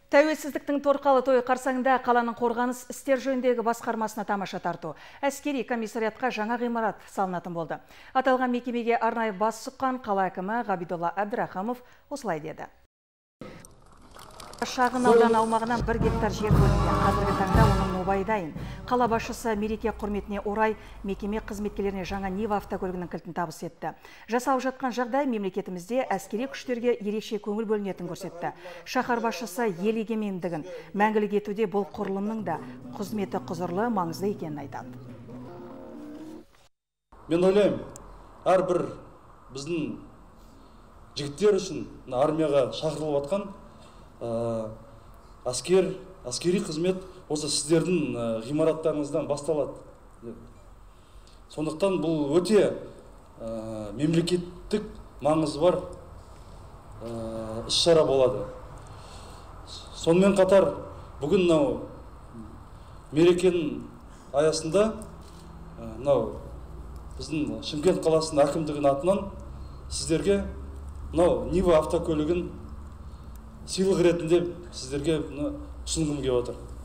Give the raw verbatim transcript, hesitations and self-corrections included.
Тәуелсіздіктің торқалы тойы қарсаңында қаланың қорғаныс істер жөніндегі басқармасына тамаша тарту. Әскери комиссариатқа жаңа ғимарат салынатын болды. Аталған мекемеге арнайы бас сұққан қала әкімі Ғабидолла Әбдірахымов осылай деді. Шағын аудан аумағынан бір гектар жер бөлінген. Қазіргі таңда оның нобайы дайын. Қала басшысы мереке құрметіне орай мекеме қызметкерлеріне жаңа Нива автокөлігінің кілтін табыс етті. Жасалып жатқан жағдай мемлекетімізде әскери күштерге ерекше көңіл бөлінетінін көрсетті. Шаһар басшысы ел егемендігін мәңгілік етуде бұл құрылымның да қызметі құзырлы, маңызды екенін айтады. Мен ойлаймын, әрбір біздің жігіттер үшін армияға шақырылып жатқан әскер, әскери қызмет осы сіздердің ғимараттарыңыздан басталады. Сондықтан бұл өте мемлекеттік маңызы бар іс-шара болады. Сонымен қатар бүгін мынау мерекенің аясында мынау біздің Шымкент қаласының әкімдігінің атынан сіздерге мынау Нива автокөлігін сыйлық ретінде сіздерге ұсынғым келіп отыр.